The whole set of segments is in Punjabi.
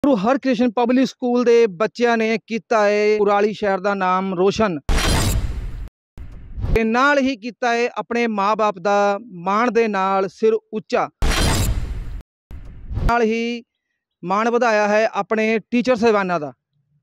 ਗੁਰੂ ਹਰਕ੍ਰਿਸ਼ਨ ਪਬਲਿਕ ਸਕੂਲ ਦੇ ਬੱਚਿਆਂ ਨੇ ਕੀਤਾ ਹੈ ਕੁਰਾਲੀ ਸ਼ਹਿਰ ਦਾ ਨਾਮ ਰੋਸ਼ਨ ਤੇ ਨਾਲ ਹੀ ਕੀਤਾ ਹੈ ਆਪਣੇ ਮਾਂ-ਬਾਪ ਦਾ ਮਾਣ ਦੇ ਨਾਲ ਸਿਰ ਉੱਚਾ, ਨਾਲ ਹੀ ਮਾਣ ਵਧਾਇਆ ਹੈ ਆਪਣੇ ਟੀਚਰ ਸਾਹਿਬਾਨਾਂ ਦਾ।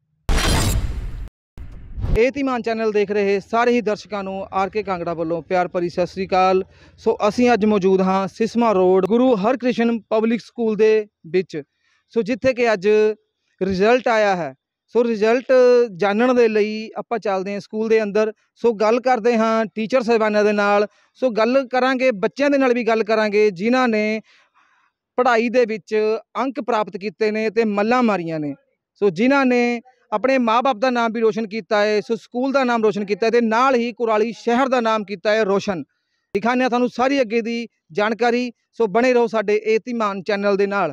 ਏਤੀਮਾਨ ਚੈਨਲ ਦੇਖ ਰਹੇ ਸਾਰੇ ਹੀ ਦਰਸ਼ਕਾਂ ਨੂੰ ਆਰ.ਕੇ. ਕਾਂਗੜਾ ਵੱਲੋਂ ਪਿਆਰ ਭਰੀ ਸਤਿ ਸ੍ਰੀ ਅਕਾਲ। ਸੋ ਅਸੀਂ ਅੱਜ ਮੌਜੂਦ ਹਾਂ ਸਿਸਮਾ road Guru Harkrishan public school ਦੇ ਵਿੱਚ, ਸੋ ਜਿੱਥੇ ਕਿ ਅੱਜ ਰਿਜ਼ਲਟ ਆਇਆ ਹੈ। ਸੋ ਰਿਜ਼ਲਟ ਜਾਣਨ ਦੇ ਲਈ ਆਪਾਂ ਚੱਲਦੇ ਹਾਂ ਸਕੂਲ ਦੇ ਅੰਦਰ। ਸੋ ਗੱਲ ਕਰਦੇ ਹਾਂ ਟੀਚਰ ਸਾਹਿਬਾਨਾਂ ਦੇ ਨਾਲ। ਸੋ ਗੱਲ ਕਰਾਂਗੇ ਬੱਚਿਆਂ ਦੇ ਨਾਲ ਵੀ ਗੱਲ ਕਰਾਂਗੇ ਜਿਨ੍ਹਾਂ ਨੇ ਪੜ੍ਹਾਈ ਦੇ ਵਿੱਚ ਅੰਕ ਪ੍ਰਾਪਤ ਕੀਤੇ ਨੇ ਤੇ ਮੱਲਾਂ ਮਾਰੀਆਂ ਨੇ। ਸੋ ਜਿਨ੍ਹਾਂ ਨੇ ਆਪਣੇ ਮਾਂ-ਬਾਪ ਦਾ ਨਾਮ ਵੀ ਰੋਸ਼ਨ ਕੀਤਾ ਹੈ, ਸੋ ਸਕੂਲ ਦਾ ਨਾਮ ਰੋਸ਼ਨ ਕੀਤਾ ਹੈ ਤੇ ਨਾਲ ਹੀ ਕੁਰਾਲੀ ਸ਼ਹਿਰ ਦਾ ਨਾਮ ਕੀਤਾ ਹੈ ਰੋਸ਼ਨ। ਦਿਖਾਉਂਦੇ ਹਾਂ ਤੁਹਾਨੂੰ ਸਾਰੀ ਅੱਗੇ ਦੀ ਜਾਣਕਾਰੀ। ਸੋ ਬਣੇ ਰਹੋ ਸਾਡੇ ਏਤੀਮਾਨ ਚੈਨਲ ਦੇ ਨਾਲ।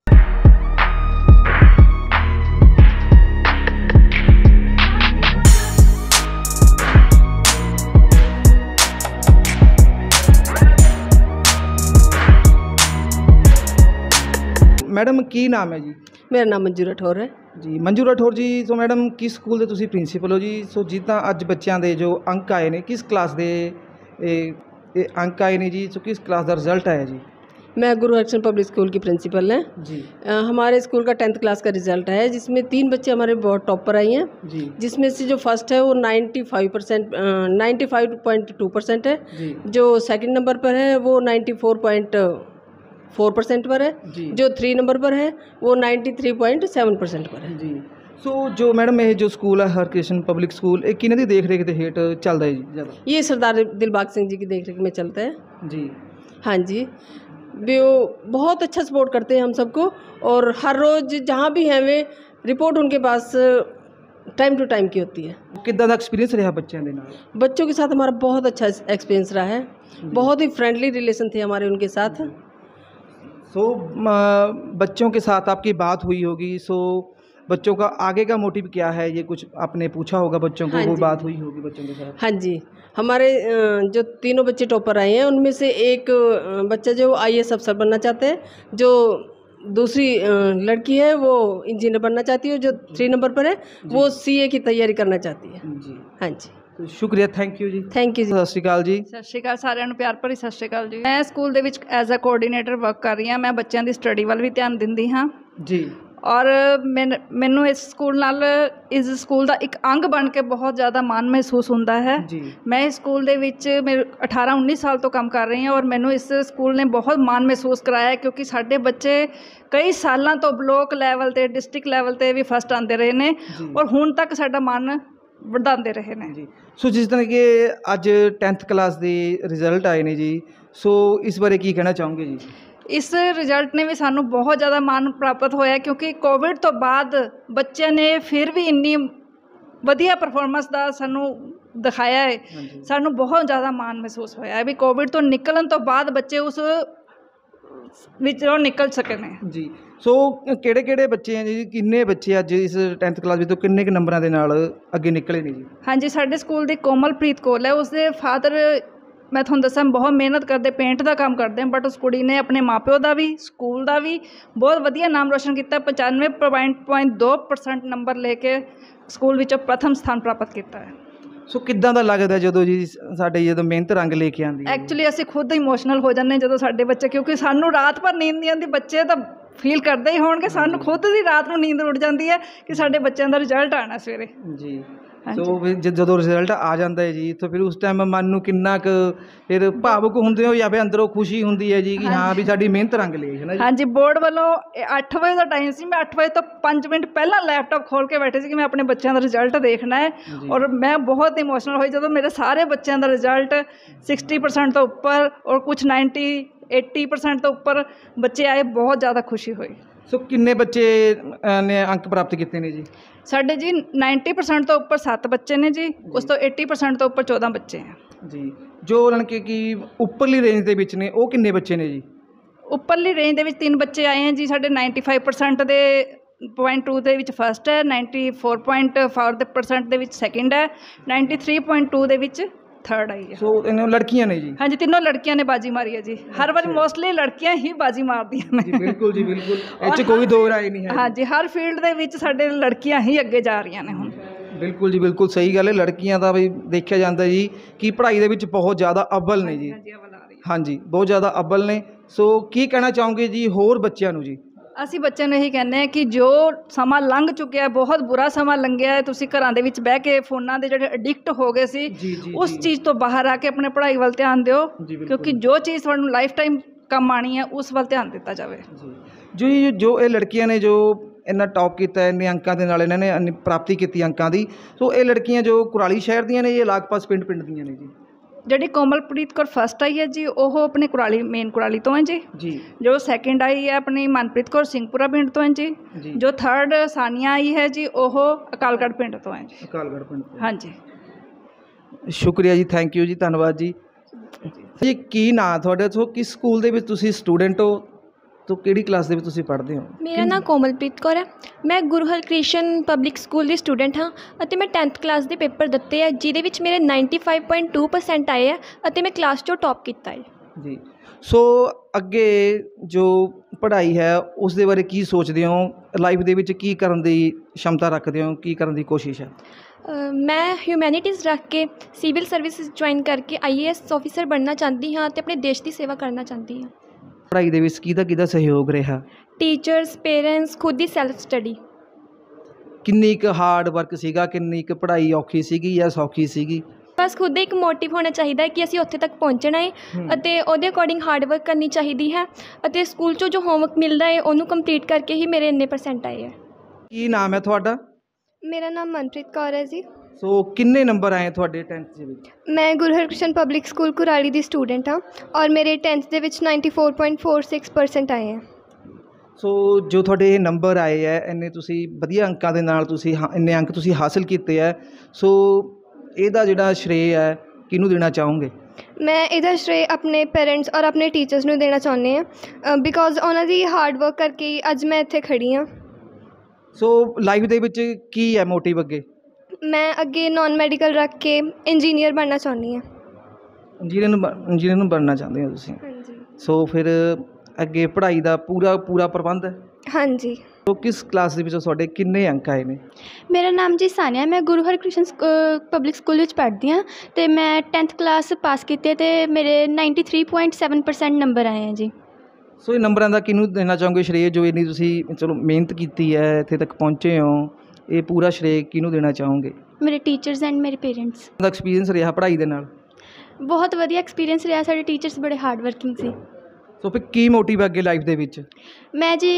मैडम की नाम है जी? मेरा नाम मंजू राठौर है जी। मंजू राठौर जी, सो मैडम किस स्कूल के तुसी प्रिंसीपल हो जी? सो जिद्दां अज बच्चों के जो अंक आए ने किस क्लास के अंक आए ने जी? सो किस क्लास का रिजल्ट आया जी? मैं गुरु हरकृष्ण पब्लिक स्कूल की प्रिंसिपल है जी। हमारे स्कूल का 10th क्लास का रिजल्ट है, जिसमें 3 बच्चे हमारे बहुत टॉपर आई हैं जी। जिसमें से जो फर्स्ट है वो 95%, 95.2% है जी। जो सेकंड नंबर पर है वो 94.4% पर है जी। जो 3 नंबर पर है वो 93.7% पर है जी। सो जो मैडम ये जो स्कूल है हरकृष्ण पब्लिक स्कूल, ये किन्हां दी देख रेख दे हेठ चलदा है जी ज़्यादा? ये सरदार दिलबाग सिंह जी की देख रेख में चलता है जी। हाँ जी, वो बहुत अच्छा सपोर्ट करते हैं हम सबको, और हर रोज़ जहाँ भी हैं वे रिपोर्ट उनके पास टाइम टू टाइम की होती है। किद्दां दा एक्सपीरियंस रहा बच्चों के नाल? बच्चों के साथ हमारा बहुत अच्छा एक्सपीरियंस रहा है, बहुत ही फ्रेंडली रिलेशन थे हमारे उनके साथ। सो बच्चों के साथ आपकी बात हुई होगी, सो बच्चों का आगे का मोटिव क्या है, ये कुछ आपने पूछा होगा बच्चों को? हाँ, वो बात हुई होगी बच्चों के साथ? हाँ जी, हमारे जो तीनों बच्चे टॉपर आए हैं उनमें से एक बच्चा जो IAS अफसर बनना चाहते हैं, जो दूसरी लड़की है वो इंजीनियर बनना चाहती है, जो 3 नंबर पर है वो CA की तैयारी करना चाहती है जी। हाँ जी, शुक्रिया, थैंक यू जी। थैंक यू जी। सत श्री अकाल जी। सत श्री अकाल सारिਆਂ ਨੂੰ ਪਿਆਰ ਭਰੀ ਸਤਿ ਸ਼੍ਰੀ ਅਕਾਲ ਜੀ। ਮੈਂ ਸਕੂਲ ਦੇ ਵਿੱਚ ਐਜ਼ ਅ ਕੋਆਰਡੀਨੇਟਰ ਵਰਕ ਕਰ ਰਹੀ ਹਾਂ। ਮੈਂ ਬੱਚਿਆਂ ਦੀ ਸਟੱਡੀ ਵੱਲ ਵੀ ਧਿਆਨ ਦਿੰਦੀ ਹਾਂ ਜੀ। ਔਰ ਮੈਨੂੰ ਇਸ ਸਕੂਲ ਨਾਲ ਇਸ ਸਕੂਲ ਦਾ ਇੱਕ ਅੰਗ ਬਣ ਕੇ ਬਹੁਤ ਜ਼ਿਆਦਾ ਮਾਣ ਮਹਿਸੂਸ ਹੁੰਦਾ ਹੈ ਜੀ। ਮੈਂ ਇਸ ਸਕੂਲ ਦੇ ਵਿੱਚ ਮੇਰੇ 18-19 ਸਾਲ ਤੋਂ ਕੰਮ ਕਰ ਰਹੀ ਹਾਂ, ਔਰ ਮੈਨੂੰ ਇਸ ਸਕੂਲ ਨੇ ਬਹੁਤ ਮਾਣ ਮਹਿਸੂਸ ਕਰਾਇਆ, ਕਿਉਂਕਿ ਸਾਡੇ ਬੱਚੇ ਕਈ ਸਾਲਾਂ ਤੋਂ ਬਲੋਕ ਲੈਵਲ 'ਤੇ ਡਿਸਟ੍ਰਿਕਟ ਲੈਵਲ 'ਤੇ ਵੀ ਫਸਟ ਆਉਂਦੇ ਰਹੇ ਨੇ, ਔਰ ਹੁਣ ਤੱਕ ਸਾਡਾ ਮਾਣ ਵਧਾਉਂਦੇ ਰਹੇ ਨੇ ਜੀ। ਸੋ ਜਿਸ ਤਰ੍ਹਾਂ ਕਿ ਅੱਜ 10th ਕਲਾਸ ਦੇ ਰਿਜ਼ਲਟ ਆਏ ਨੇ ਜੀ, ਸੋ ਇਸ ਬਾਰੇ ਕੀ ਕਹਿਣਾ ਚਾਹੋਗੇ ਜੀ? ਇਸ ਰਿਜ਼ਲਟ ਨੇ ਵੀ ਸਾਨੂੰ ਬਹੁਤ ਜ਼ਿਆਦਾ ਮਾਣ ਪ੍ਰਾਪਤ ਹੋਇਆ, ਕਿਉਂਕਿ ਕੋਵਿਡ ਤੋਂ ਬਾਅਦ ਬੱਚਿਆਂ ਨੇ ਫਿਰ ਵੀ ਇੰਨੀ ਵਧੀਆ ਪਰਫਾਰਮੈਂਸ ਦਾ ਸਾਨੂੰ ਦਿਖਾਇਆ ਹੈ। ਸਾਨੂੰ ਬਹੁਤ ਜ਼ਿਆਦਾ ਮਾਣ ਮਹਿਸੂਸ ਹੋਇਆ ਹੈ ਵੀ ਕੋਵਿਡ ਤੋਂ ਨਿਕਲਣ ਤੋਂ ਬਾਅਦ ਬੱਚੇ ਉਸ ਵਿੱਚੋਂ ਨਿਕਲ ਸਕੇ ਨੇ ਜੀ। ਸੋ ਕਿਹੜੇ ਬੱਚੇ ਆ ਜੀ? ਕਿੰਨੇ ਬੱਚੇ ਅੱਜ ਇਸ 10th ਕਲਾਸ ਵਿੱਚ ਤੋਂ ਕਿੰਨੇ ਕੁ ਨੰਬਰਾਂ ਦੇ ਨਾਲ ਅੱਗੇ ਨਿਕਲੇ ਨੇ ਜੀ? ਹਾਂਜੀ, ਸਾਡੇ ਸਕੂਲ ਦੀ ਕੋਮਲਪ੍ਰੀਤ ਕੌਰ ਹੈ, ਉਸਦੇ ਫਾਦਰ ਮੈਂ ਤੁਹਾਨੂੰ ਦੱਸਾਂ ਬਹੁਤ ਮਿਹਨਤ ਕਰਦੇ, ਪੇਂਟ ਦਾ ਕੰਮ ਕਰਦੇ ਆ, ਬਟ ਉਸ ਕੁੜੀ ਨੇ ਆਪਣੇ ਮਾਪਿਓ ਦਾ ਵੀ ਸਕੂਲ ਦਾ ਵੀ ਬਹੁਤ ਵਧੀਆ ਨਾਮ ਰੋਸ਼ਨ ਕੀਤਾ। 95.2% ਨੰਬਰ ਲੈ ਕੇ ਸਕੂਲ ਵਿੱਚੋਂ ਪ੍ਰਥਮ ਸਥਾਨ ਪ੍ਰਾਪਤ ਕੀਤਾ ਹੈ। ਸੋ ਕਿੱਦਾਂ ਦਾ ਲੱਗਦਾ ਜਦੋਂ ਜੀ ਸਾਡੇ ਜਦੋਂ ਮਿਹਨਤ ਰੰਗ ਲੈ ਕੇ ਆਉਂਦੀ? ਐਕਚੁਅਲੀ ਅਸੀਂ ਖੁਦ ਇਮੋਸ਼ਨਲ ਹੋ ਜਾਂਦੇ ਜਦੋਂ ਸਾਡੇ ਬੱਚੇ, ਕਿਉਂਕਿ ਸਾਨੂੰ ਰਾਤ ਭਰ ਨੀਂਦ ਨਹੀਂ ਆਉਂਦੀ। ਬੱਚੇ ਤਾਂ ਫੀਲ ਕਰਦੇ ਹੀ ਹੋਣਗੇ, ਸਾਨੂੰ ਖੁਦ ਦੀ ਰਾਤ ਨੂੰ ਨੀਂਦ ਉੱਡ ਜਾਂਦੀ ਹੈ ਕਿ ਸਾਡੇ ਬੱਚਿਆਂ ਦਾ ਰਿਜ਼ਲਟ ਆਉਣਾ ਸਵੇਰੇ ਜੀ। ਸੋ ਜਦੋਂ ਰਿਜ਼ਲਟ ਆ ਜਾਂਦਾ ਹੈ ਜੀ, ਤਾਂ ਫਿਰ ਉਸ ਟਾਈਮ ਮਨ ਨੂੰ ਕਿੰਨਾ ਕੁ ਫਿਰ ਭਾਵੁਕ ਹੁੰਦੇ ਹੋ ਜਾਂ ਫਿਰ ਅੰਦਰੋਂ ਖੁਸ਼ੀ ਹੁੰਦੀ ਹੈ ਜੀ ਕਿ ਹਾਂ ਵੀ ਸਾਡੀ ਮਿਹਨਤ ਰੰਗ ਲਈ ਹੈ ਨਾ ਜੀ? ਹਾਂਜੀ, ਬੋਰਡ ਵੱਲੋਂ 8 ਵਜੇ ਦਾ ਟਾਈਮ ਸੀ। ਮੈਂ 8 ਵਜੇ ਤੋਂ 5 ਮਿੰਟ ਪਹਿਲਾਂ ਲੈਪਟਾਪ ਖੋਲ੍ਹ ਕੇ ਬੈਠੇ ਸੀ ਕਿ ਮੈਂ ਆਪਣੇ ਬੱਚਿਆਂ ਦਾ ਰਿਜ਼ਲਟ ਦੇਖਣਾ ਹੈ, ਔਰ ਮੈਂ ਬਹੁਤ ਇਮੋਸ਼ਨਲ ਹੋਈ ਜਦੋਂ ਮੇਰੇ ਸਾਰੇ ਬੱਚਿਆਂ ਦਾ ਰਿਜ਼ਲਟ 60% ਤੋਂ ਉੱਪਰ ਔਰ ਕੁਝ 90-80% ਤੋਂ ਉੱਪਰ ਬੱਚੇ ਆਏ। ਬਹੁਤ ਜ਼ਿਆਦਾ ਖੁਸ਼ੀ ਹੋਈ। ਸੋ ਕਿੰਨੇ ਬੱਚੇ ਨੇ ਅੰਕ ਪ੍ਰਾਪਤ ਕੀਤੇ ਨੇ ਜੀ? ਸਾਡੇ ਜੀ 90% ਤੋਂ ਉੱਪਰ 7 ਬੱਚੇ ਨੇ ਜੀ, ਉਸ ਤੋਂ 80% ਤੋਂ ਉੱਪਰ 14 ਬੱਚੇ ਆ ਜੀ। ਜੋ ਲੜਕੇ ਕਿ ਉੱਪਰਲੀ ਰੇਂਜ ਦੇ ਵਿੱਚ ਨੇ ਉਹ ਕਿੰਨੇ ਬੱਚੇ ਨੇ ਜੀ? ਉੱਪਰਲੀ ਰੇਂਜ ਦੇ ਵਿੱਚ 3 ਬੱਚੇ ਆਏ हैं जी। ਸਾਡੇ 95% ਦੇ 0.2 ਦੇ ਵਿੱਚ ਫਸਟ ਹੈ, 94.4% ਦੇ ਵਿੱਚ ਸੈਕਿੰਡ ਹੈ, 93.2 ਦੇ ਵਿੱਚ थर्ड आई है। ਸੋ ਇਹਨਾਂ ਲੜਕੀਆਂ ਨੇ ਜੀ? हाँ जी, तीनों लड़कियां ने बाजी मारी है जी। हर बार मोस्टली लड़कियां ही बाजी मारदियां ने ਜੀ ਬਿਲਕੁਲ ਜੀ ਬਿਲकुल, ਇਹ 'ਚ ਕੋਈ ਦੋ ਰਾਏ ਨਹੀਂ ਹੈ। हाँ जी, हर फील्ड ਦੇ ਵਿੱਚ ਸਾਡੇ ਲੜਕੀਆਂ ਹੀ ਅੱਗੇ ਜਾ ਰਹੀਆਂ ਨੇ ਹੁਣ। ਬਿਲਕੁਲ ਜੀ ਬਿਲकुल ਸਹੀ ਗੱਲ ਹੈ। ਲੜਕੀਆਂ ਦਾ ਵੀ ਦੇਖਿਆ ਜਾਂਦਾ ਜੀ ਕਿ ਪੜ੍ਹਾਈ ਦੇ ਵਿੱਚ ਬਹੁਤ ਜ਼ਿਆਦਾ ਅੱਵਲ ਨੇ ਜੀ। ਹਾਂਜੀ, ਬਹੁਤ ਜ਼ਿਆਦਾ ਅੱਵਲ ਨੇ। ਸੋ ਕੀ ਕਹਿਣਾ ਚਾਹੋਗੇ ਜੀ ਹੋਰ ਬੱਚਿਆਂ ਨੂੰ ਜੀ? ਅਸੀਂ ਬੱਚਿਆਂ ਨੂੰ ਇਹੀ ਕਹਿੰਦੇ ਹਾਂ ਕਿ ਜੋ ਸਮਾਂ ਲੰਘ ਚੁੱਕਿਆ, ਬਹੁਤ ਬੁਰਾ ਸਮਾਂ ਲੰਘਿਆ ਹੈ, ਤੁਸੀਂ ਘਰਾਂ ਦੇ ਵਿੱਚ ਬਹਿ ਕੇ ਫੋਨਾਂ ਦੇ ਜਿਹੜੇ ਐਡਿਕਟ ਹੋ ਗਏ ਸੀ, ਉਸ ਚੀਜ਼ ਤੋਂ ਬਾਹਰ ਆ ਕੇ ਆਪਣੇ ਪੜ੍ਹਾਈ ਵੱਲ ਧਿਆਨ ਦਿਓ, ਕਿਉਂਕਿ ਜੋ ਚੀਜ਼ ਤੁਹਾਨੂੰ ਲਾਈਫ ਟਾਈਮ ਕੰਮ ਆਣੀ ਹੈ ਉਸ ਵੱਲ ਧਿਆਨ ਦਿੱਤਾ ਜਾਵੇ। ਜੀ ਜੋ ਇਹ ਲੜਕੀਆਂ ਨੇ ਜੋ ਇੰਨਾ ਟੌਪ ਕੀਤਾ, ਇੰਨੇ ਅੰਕਾਂ ਦੇ ਨਾਲ ਇਹਨਾਂ ਨੇ ਇੰਨੀ ਪ੍ਰਾਪਤੀ ਕੀਤੀ ਅੰਕਾਂ ਦੀ, ਸੋ ਇਹ ਲੜਕੀਆਂ ਜੋ ਕੁਰਾਲੀ ਸ਼ਹਿਰ ਦੀਆਂ ਨੇ ਜਾਂ ਲਾਗਪਾਸ ਪਿੰਡ ਦੀਆਂ ਨੇ ਜੀ? ਜਿਹੜੀ ਕੋਮਲਪ੍ਰੀਤ ਕੌਰ ਫਸਟ ਆਈ ਹੈ ਜੀ, ਉਹ ਆਪਣੇ ਕੁਰਾਲੀ ਮੇਨ ਕੁਰਾਲੀ ਤੋਂ ਹੈ ਜੀ। ਜੋ ਸੈਕਿੰਡ ਆਈ ਹੈ ਆਪਣੀ ਮਨਪ੍ਰੀਤ ਕੌਰ ਸਿੰਘਪੁਰਾ ਪਿੰਡ ਤੋਂ ਹੈ ਜੀ। ਜੋ ਥਰਡ ਸਾਨੀਆ ਆਈ ਹੈ ਜੀ, ਉਹ ਅਕਾਲਗੜ੍ਹ ਪਿੰਡ ਤੋਂ ਹੈ ਜੀ। ਅਕਾਲਗੜ੍ਹ ਪਿੰਡ ਤੋਂ? ਹਾਂਜੀ। ਸ਼ੁਕਰੀਆ ਜੀ, ਥੈਂਕ ਯੂ ਜੀ, ਧੰਨਵਾਦ ਜੀ। ਜੀ ਕੀ ਨਾਂ ਤੁਹਾਡਾ? ਸੋ ਕਿਸ ਸਕੂਲ ਦੇ ਵਿੱਚ ਤੁਸੀਂ ਸਟੂਡੈਂਟ ਹੋ, तो ਕਿਹੜੀ ਕਲਾਸ ਦੇ ਵਿੱਚ ਤੁਸੀਂ ਪੜ੍ਹਦੇ ਹੋ? ਮੇਰਾ ਨਾਮ ਕੋਮਲਪ੍ਰੀਤ ਕੌਰ ਹੈ। ਮੈਂ ਗੁਰੂ ਹਰਕ੍ਰਿਸ਼ਨ ਪਬਲਿਕ ਸਕੂਲ ਦੀ ਸਟੂਡੈਂਟ ਹਾਂ ਅਤੇ ਮੈਂ 10th ਕਲਾਸ ਦੇ ਪੇਪਰ ਦਿੱਤੇ ਹੈ, ਜਿਹਦੇ ਵਿੱਚ ਮੇਰੇ 95.2% ਆਏ ਹੈ ਅਤੇ ਮੈਂ ਕਲਾਸ 'ਚੋਂ ਟੌਪ ਕੀਤਾ ਹੈ ਜੀ। ਸੋ ਅੱਗੇ ਜੋ ਪੜ੍ਹਾਈ ਹੈ ਉਸ ਦੇ ਬਾਰੇ ਕੀ ਸੋਚਦੇ ਹੋ? ਲਾਈਫ ਦੇ ਵਿੱਚ ਕੀ ਕਰਨ ਦੀ ਸ਼ਮਤਾ ਰੱਖਦੇ ਹੋ, ਕੀ ਕਰਨ ਦੀ ਕੋਸ਼ਿਸ਼ ਹੈ? ਮੈਂ ਹਿਊਮੈਨਿਟੀਜ਼ ਰੱਖ ਕੇ ਸਿਵਲ ਸਰਵਿਸਿਜ਼ ਜੁਆਇਨ ਕਰਕੇ IAS ਆਫਿਸਰ ਬਣਨਾ ਚਾਹੁੰਦੀ ਹਾਂ ਅਤੇ ਆਪਣੇ ਦੇਸ਼ ਦੀ ਸੇਵਾ ਕਰਨਾ ਚਾਹੁੰਦੀ ਹਾਂ। ਪੜ੍ਹਾਈ ਦੇ ਵਿੱਚ ਕਿਹਦਾ ਸਹਿਯੋਗ ਰਿਹਾ? ਟੀਚਰਸ, ਪੇਰੈਂਟਸ, ਖੁਦ ਦੀ ਸੈਲਫ ਸਟੱਡੀ। ਕਿੰਨੀ ਕੁ ਹਾਰਡ ਵਰਕ ਸੀਗਾ, ਕਿੰਨੀ ਕੁ ਪੜ੍ਹਾਈ ਔਖੀ ਸੀਗੀ ਜਾਂ ਸੌਖੀ ਸੀਗੀ? ਬਸ ਖੁਦ ਇੱਕ ਮੋਟਿਵ ਹੋਣਾ ਚਾਹੀਦਾ ਹੈ ਕਿ ਅਸੀਂ ਉੱਥੇ ਤੱਕ ਪਹੁੰਚਣਾ ਹੈ ਅਤੇ ਉਹਦੇ ਅਕੋਰਡਿੰਗ ਹਾਰਡ ਵਰਕ ਕਰਨੀ ਚਾਹੀਦੀ ਹੈ ਅਤੇ ਸਕੂਲ 'ਚੋਂ ਜੋ ਹੋਮਵਰਕ ਮਿਲਦਾ ਹੈ ਉਹਨੂੰ ਕੰਪਲੀਟ ਕਰਕੇ ਹੀ ਮੇਰੇ ਇੰਨੇ % ਆਏ ਹੈ। ਕੀ ਨਾਮ ਹੈ ਤੁਹਾਡਾ? ਮੇਰਾ ਨਾਮ ਮਨਪ੍ਰੀਤ ਕੌਰ ਹੈ ਜੀ। ਸੋ ਕਿੰਨੇ ਨੰਬਰ ਆਏ ਤੁਹਾਡੇ 10th ਦੇ ਵਿੱਚ? ਮੈਂ ਗੁਰੂ ਹਰਕ੍ਰਿਸ਼ਨ ਪਬਲਿਕ ਸਕੂਲ ਕੁਰਾਲੀ ਦੀ ਸਟੂਡੈਂਟ ਹਾਂ ਔਰ ਮੇਰੇ 10th ਦੇ ਵਿੱਚ 94.46% ਆਏ ਹੈ। ਸੋ ਜੋ ਤੁਹਾਡੇ ਇਹ ਨੰਬਰ ਆਏ ਹੈ, ਇੰਨੇ ਤੁਸੀਂ ਵਧੀਆ ਅੰਕਾਂ ਦੇ ਨਾਲ ਤੁਸੀਂ ਇੰਨੇ ਅੰਕ ਤੁਸੀਂ ਹਾਸਿਲ ਕੀਤੇ ਹੈ, ਸੋ ਇਹਦਾ ਜਿਹੜਾ ਸ਼੍ਰੇਅ ਹੈ ਕਿਹਨੂੰ ਦੇਣਾ ਚਾਹੋਗੇ? ਮੈਂ ਇਹਦਾ ਸ਼੍ਰੇਅ ਆਪਣੇ ਪੇਰੈਂਟਸ ਔਰ ਆਪਣੇ ਟੀਚਰਸ ਨੂੰ ਦੇਣਾ ਚਾਹੁੰਦੀ ਹਾਂ, ਬਿਕੋਜ਼ ਉਹਨਾਂ ਦੀ ਹਾਰਡ ਵਰਕ ਕਰਕੇ ਹੀ ਅੱਜ ਮੈਂ ਇੱਥੇ ਖੜ੍ਹੀ ਹਾਂ। ਸੋ ਲਾਈਫ ਦੇ ਵਿੱਚ ਕੀ ਹੈ ਮੋਟਿਵ ਅੱਗੇ? ਮੈਂ ਅੱਗੇ ਨਾਨ ਮੈਡੀਕਲ ਰੱਖ ਕੇ ਇੰਜੀਨੀਅਰ ਬਣਨਾ ਚਾਹੁੰਦੀ ਹਾਂ। ਇੰਜੀਨੀਅਰ ਨੂੰ ਬਣਨਾ ਚਾਹੁੰਦੇ ਹੋ ਤੁਸੀਂ? ਹਾਂਜੀ। ਸੋ ਫਿਰ ਅੱਗੇ ਪੜ੍ਹਾਈ ਦਾ ਪੂਰਾ ਪ੍ਰਬੰਧ ਹੈ? ਹਾਂਜੀ। ਸੋ ਕਿਸ ਕਲਾਸ ਦੇ ਵਿੱਚ ਤੁਹਾਡੇ ਕਿੰਨੇ ਅੰਕ ਆਏ ਨੇ? ਮੇਰਾ ਨਾਮ ਜੀ ਸਾਨੀਆ, ਮੈਂ ਗੁਰੂ ਹਰਕ੍ਰਿਸ਼ਨ ਪਬਲਿਕ ਸਕੂਲ ਵਿੱਚ ਪੜ੍ਹਦੀ ਹਾਂ ਅਤੇ ਮੈਂ 10th ਕਲਾਸ ਪਾਸ ਕੀਤੀ ਅਤੇ ਮੇਰੇ 93.7% ਨੰਬਰ ਆਏ ਹੈ ਜੀ। ਸੋ ਇਹ ਨੰਬਰਾਂ ਦਾ ਕਿਹਨੂੰ ਦੇਣਾ ਚਾਹੋਗੇ ਸ਼੍ਰੇਅ, ਜੋ ਇੰਨੀ ਤੁਸੀਂ ਚਲੋ ਮਿਹਨਤ ਕੀਤੀ ਹੈ, ਇੱਥੇ ਤੱਕ ਪਹੁੰਚੇ ਹੋ, ਇਹ ਪੂਰਾ ਸ਼੍ਰੇਅ ਕਿਹਨੂੰ ਦੇਣਾ ਚਾਹੋਗੇ? ਮੇਰੇ ਟੀਚਰਸ ਐਂਡ ਮੇਰੇ ਪੇਰੈਂਟਸ ਦਾ ਐਕਸਪੀਰੀਅੰਸ ਰਿਹਾ ਪੜ੍ਹਾਈ ਦੇ ਨਾਲ? ਬਹੁਤ ਵਧੀਆ ਐਕਸਪੀਰੀਅੰਸ ਰਿਹਾ, ਸਾਡੇ ਟੀਚਰਸ ਬੜੇ ਹਾਰਡ ਵਰਕਿੰਗ ਸੀ। ਸੋ ਫਿਰ ਕੀ ਮੋਟਿਵ ਹੈ ਅੱਗੇ ਲਾਈਫ ਦੇ ਵਿੱਚ? ਮੈਂ ਜੀ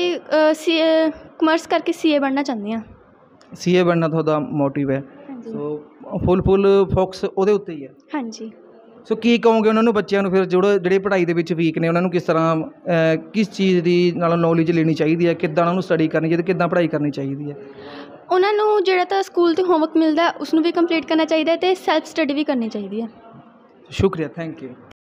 ਕਮਰਸ ਕਰਕੇ CA ਬਣਨਾ ਚਾਹੁੰਦੀ ਹਾਂ। CA ਬਣਨਾ ਤੁਹਾਡਾ ਮੋਟਿਵ ਹੈ? ਸੋ ਫੁੱਲ ਫੋਕਸ ਉਹਦੇ ਉੱਤੇ ਹੀ ਹੈ? ਹਾਂਜੀ। ਸੋ ਕੀ ਕਹੋਗੇ ਉਹਨਾਂ ਨੂੰ, ਬੱਚਿਆਂ ਨੂੰ ਫਿਰ ਜਿਹੜੇ ਪੜ੍ਹਾਈ ਦੇ ਵਿੱਚ ਵੀਕ ਨੇ, ਉਹਨਾਂ ਨੂੰ ਕਿਸ ਤਰ੍ਹਾਂ ਕਿਸ ਚੀਜ਼ ਦੀ ਨਾਲ ਨੌਲੇਜ ਲੈਣੀ ਚਾਹੀਦੀ ਹੈ, ਕਿੱਦਾਂ ਉਹਨਾਂ ਨੂੰ ਸਟੱਡੀ ਕਰਨੀ ਚਾਹੀਦੀ, ਕਿੱਦਾਂ ਪੜ੍ਹਾਈ ਕਰਨੀ ਚਾਹੀਦੀ ਹੈ? ਉਹਨਾਂ ਨੂੰ ਜਿਹੜਾ ਤਾਂ ਸਕੂਲ 'ਤੇ ਹੋਮਵਰਕ ਮਿਲਦਾ ਉਸ ਨੂੰ ਵੀ ਕੰਪਲੀਟ ਕਰਨਾ ਚਾਹੀਦਾ ਹੈ ਅਤੇ ਸੈਲਫ ਸਟੱਡੀ ਵੀ ਕਰਨੀ ਚਾਹੀਦੀ ਹੈ। ਸ਼ੁਕਰੀਆ, ਥੈਂਕ ਯੂ।